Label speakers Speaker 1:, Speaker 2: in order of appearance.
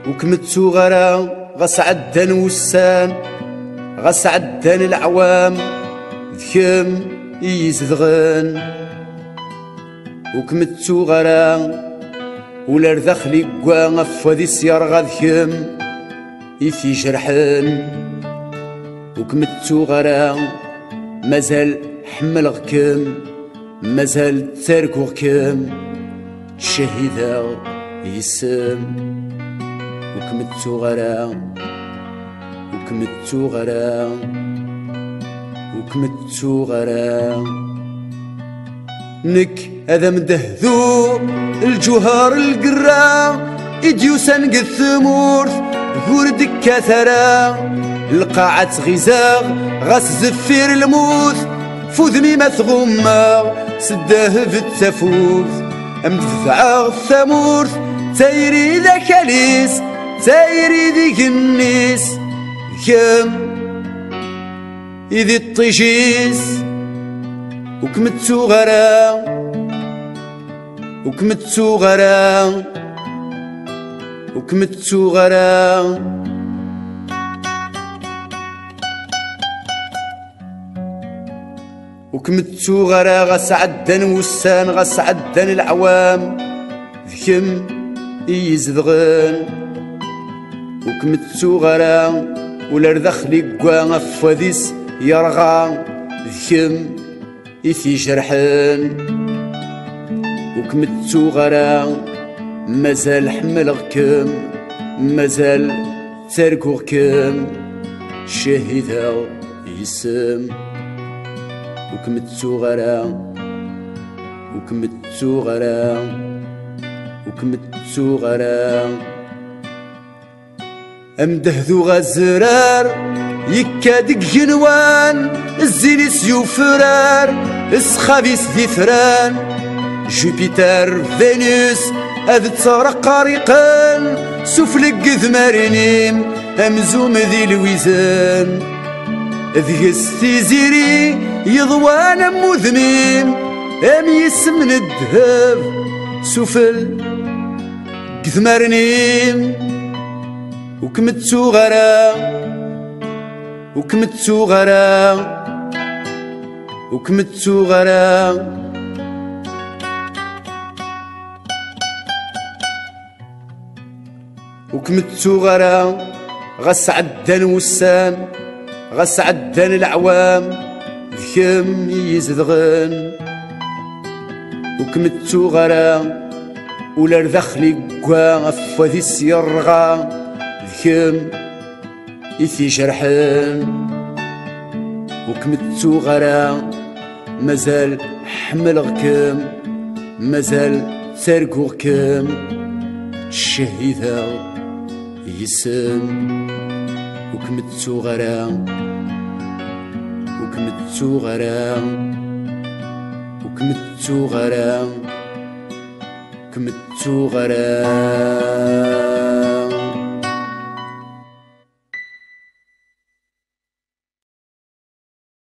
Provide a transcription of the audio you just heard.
Speaker 1: وكمتو غرا غاس عدان وسان غاس عدان العوام ذكم يزدغن وكمتو غرا ولا رذخلي قوا غفادي سيار غاذكم يفي جرحن وكمتو غرا مازال حملغكم مازال تاركوغكم شهيدا يسم وكمتو غرا وكمتو غرا وكمتو غرا نك هذا مدهذو الجوهر القرا إديوسان قد ثمورث ذور دكا ثرا القاعة غزاغ غاس زفير الموث فوذمي ما تغمى سداه في التفوث أمدفع الثمورث تايري ذا كاليس تايري ذي كنيس كم إذي الطجيس وكمتو غرا وكمتو غرا وكمتو غرا وكمتو غرا غاس عدان وسان غاس عدان العوام ذكم يزدغن وكمتو غرا ولا رذخلي قوا غفاديس يرغى ذكم يفي جرحن وكمتو غرا مازال حملغكم مازال تاركوغكم شهيدا يسم وكمتو غرا وكمتو غرا وكمتو غرا أمدهذو غزرار يكادك جنوان الزيني سيوف فرار اسخابيس ذي ثران جوبيتر فينوس هذ تسرق قارقان سفلق ذمارنيم أمزوم ذي الويزان ذيس تيزيري يضوان مذميم أم يسمن الذهب سفل قذمارنيم وكمتو غرا وكمتو غرا وكمتو غرا وكمتو غرا غاس عدان وسان غاس عدان العوام ذكم يزدغن وكمتو غرا ولا رذخلي قوا غفادي سيرغا ذكم يفي جرحن وكمتو غرا مازال حملغكم مازال تاركوغكم شهيدا يسم وكمتو غرا وكمتو غرا وكمتو غرا وكمتو غرا